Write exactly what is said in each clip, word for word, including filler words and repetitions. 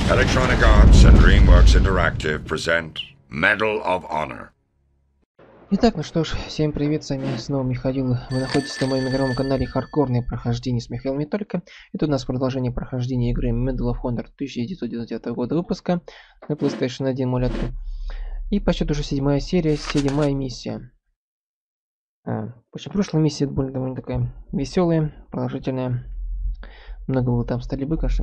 Electronic Arts and DreamWorks Interactive present Medal of Honor. Итак, ну что ж, всем привет, с вами снова Михаил. Вы находитесь на моем игровом канале Хардкорные прохождения с Михаилом не только. Это у нас продолжение прохождения игры Medal of Honor тысяча девятьсот девяносто девятого года выпуска на PlayStation один эмуляторе. И по счету уже седьмая серия, седьмая миссия. А, после прошлой миссии это была довольно такая веселая, продолжительная. Много было там стрельбы, конечно.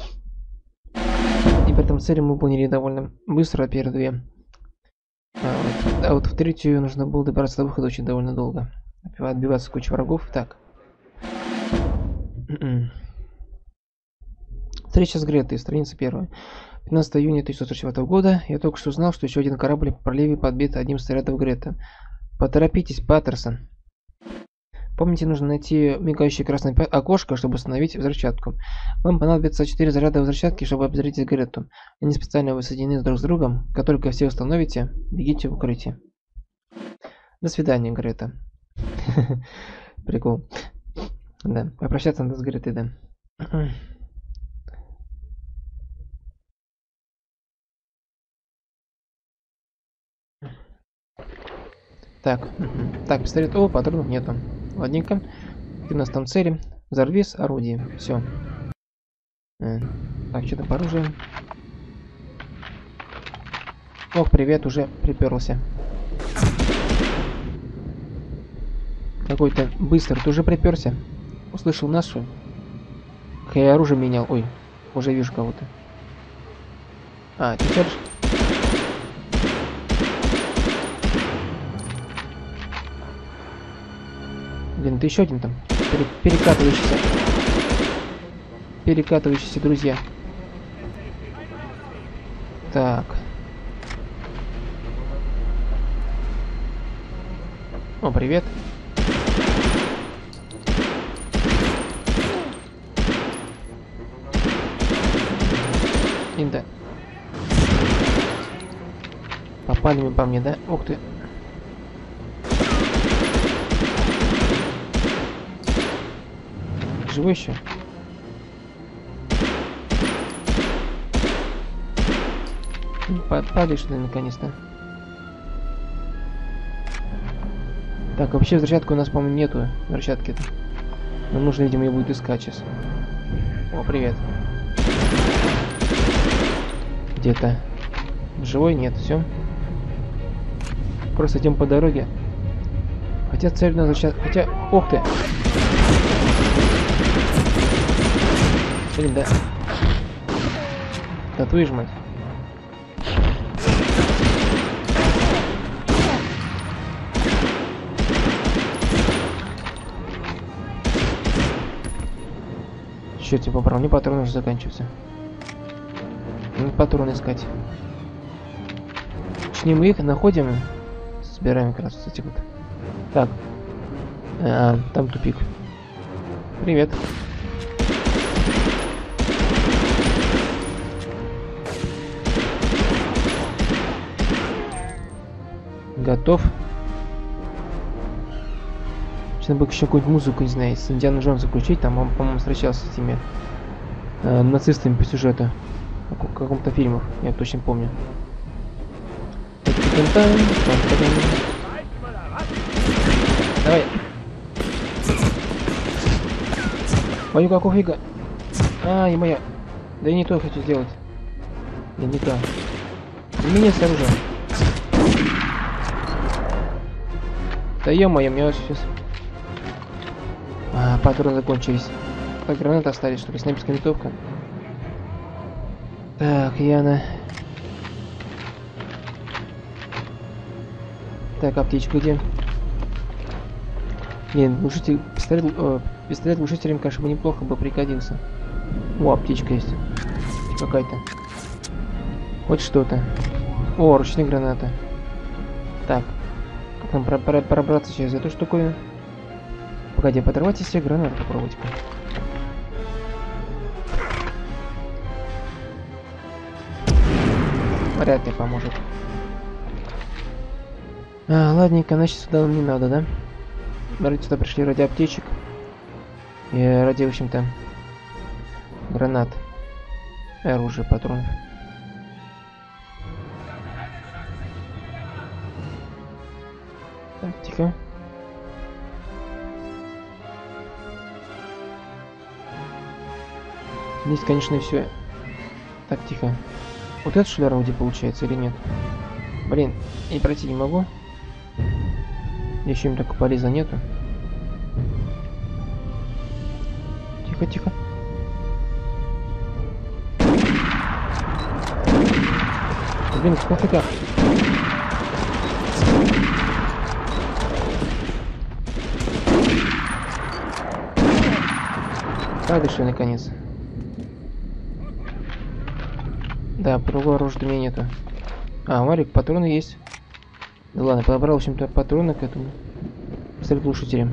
И в этом серии мы поняли довольно быстро первые две. А вот, а вот в третью нужно было добираться до выхода очень довольно долго. Отбиваться куча врагов. Так. Встреча с Гретой, страница первая. пятнадцатого июня тысяча девятьсот сорок четвёртого года. Я только что узнал, что еще один корабль в проливе подбит одним из снарядов Грета. Поторопитесь, Паттерсон. Помните, нужно найти мигающее красное окошко, чтобы установить взрывчатку. Вам понадобится четыре заряда взрывчатки, чтобы обезвредить Грету. Они специально воссоединены друг с другом. Как только все установите, бегите в укрытие. До свидания, Грета. Прикол. Да, попрощаться надо с Гретой, да. Так, так, пистолет. О, патронов нету. Ладненько. И у нас там цели. Взорвись орудие. Все. Э, так, что-то по оружию. Ох, привет, уже приперлся. Какой-то быстрый. Ты уже приперся? Услышал нас, что? Я оружие менял. Ой, уже вижу кого-то. А, теперь... Блин, ты еще один там. Пере перекатывающийся. Перекатывающиеся друзья. Так. О, привет. Инда. Попали мы по мне, да? Ух ты. Живой еще? Падаешь ты наконец-то. Так, вообще взрывчатки у нас, по-моему, нету. Взрывчатки-то. Нам нужно, видимо, ее будет искать сейчас. О, привет. Где-то. Живой? Нет, все. Просто идем по дороге. Хотя цель на взрывчатку. Хотя. Ох ты! Блин, да. Да твою ж мать. Черт, я попал, мне патроны уже заканчиваются. Надо патроны искать. Точнее, мы их находим. Собираем как раз, кстати, вот. Так. А, там тупик. Привет. Готов. Сейчас бы еще какую-нибудь музыку, не знаю, с Индиана Джонс включить. Там он, по-моему, встречался с этими э, нацистами по сюжету. В каком-то фильме, я точно помню. Давай. Мою какого фига? А, и моя. Да я не то я хочу сделать. Да не то. Меня с оружием. Да ё-моё, мне сейчас... А, патроны закончились. Так, гранаты остались, что ли? Снайперская винтовка. Так, Яна. Так, аптечка где? Блин, глушитель... Пистолет... О, пистолет глушителем, конечно, бы неплохо бы пригодился. О, аптечка есть. Какая-то. Хоть что-то. О, ручная граната. Так. Нам про про пробраться через эту штуку. Погоди, подорвайте все гранаты, попробуйте-ка. Вряд ли поможет. А, ладненько, значит сюда нам не надо, да? Вроде сюда пришли ради аптечек. И ради, в общем-то, гранат. Оружие, патронов. Так, тихо. Здесь, конечно, и все. Так, тихо. Вот этот шлер где получается или нет? Блин, и пройти не могу. Еще им такого полеза нету. Тихо, тихо. Блин, сколько так? Падаешь, наконец. Да, другого оружия у меня нету. А, Марик, патроны есть. Да ладно, подобрал, в общем-то, патроны к этому пистолет-глушителям.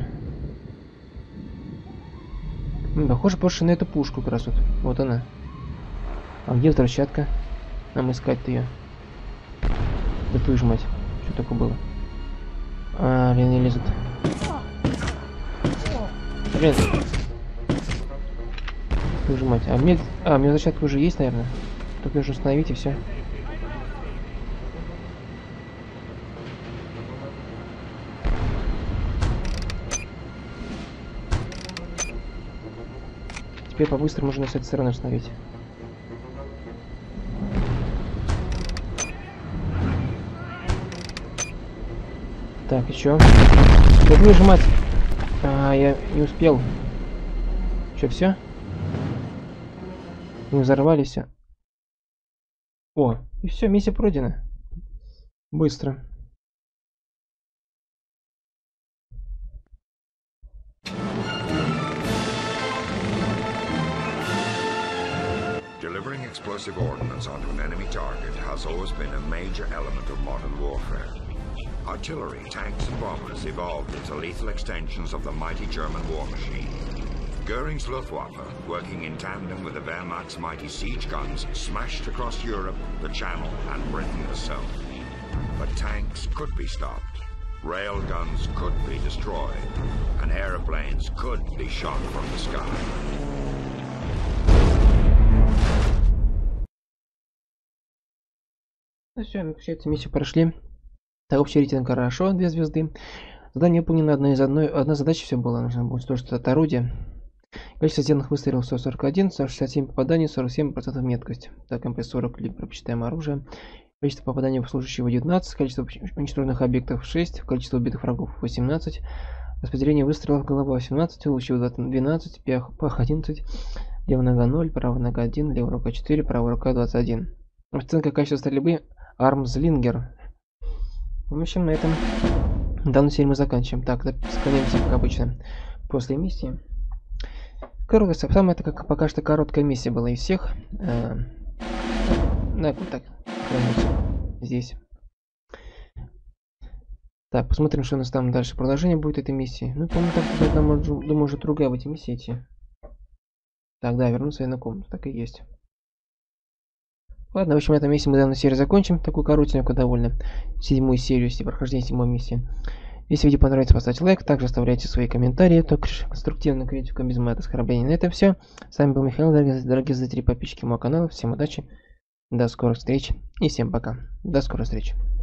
Похоже больше на эту пушку как раз вот. Вот она. А где взрывчатка? Нам искать-то ее. Да твою ж мать. Что такое было? А, блин, не лезут. Блин. Твою ж мать. А мне... А, у меня взрывчатка уже есть, наверное. Только нужно установить и все. Теперь по-быстрому можно с этой стороны установить. Так, еще. Как выжимать? А, я не успел. Че, все? Мы взорвались все. О, и все, миссия пройдена. Быстро. Delivering explosive ordnance onto an enemy target has always been a major element of modern warfare. Artillery, tanks and bombers evolved into lethal extensions of the mighty German war machine. Goering's Luftwaffe, working in tandem with the Wehrmacht's mighty siege guns, smashed across Europe, the Channel and Britain herself. But tanks could be stopped, rail guns could be destroyed, and aeroplanes could be shot from the sky. Ну все, получается, миссию прошли. Так, общий рейтинг хорошо, две звезды. Задание выполнено одна из одной. Одна задача все было. Нужно будет уничтожить это орудие. Количество сделанных выстрелов сто сорок один, сто шестьдесят семь попаданий, сорок семь процентов меткость. Так, эм пэ сорок, либо пропечатаем оружие. Количество попаданий в служащего девятнадцать, количество уничтоженных объектов шесть, количество убитых врагов восемнадцать, распределение выстрелов голова восемнадцать, лучевой двенадцать, пах одиннадцать, левая нога ноль, правая нога один, левая рука четыре, правая рука двадцать один. Оценка качества стрельбы Армслингер. В общем, на этом данную серию мы заканчиваем. Так, склоняемся, как обычно, после миссии. Короткая, самая это как пока что короткая миссия была из всех. Э, да, вот так. Здесь. Так, посмотрим, что у нас там дальше. Продолжение будет этой миссии. Ну, по-моему, так, там, думаю, уже другая в эти миссии идти. Так, да, вернуться я на комнату. Так и есть. Ладно, в общем, на этом месте мы данную серию закончим. Такую коротенькую довольно. Седьмую серию, если прохождение седьмой миссии. Если видео понравится, поставьте лайк. Также оставляйте свои комментарии. Только конструктивную критику без мата, оскорблений. На этом все. С вами был Михаил, дорогие, дорогие зрители и подписчики моего канала. Всем удачи. До скорых встреч. И всем пока. До скорых встреч.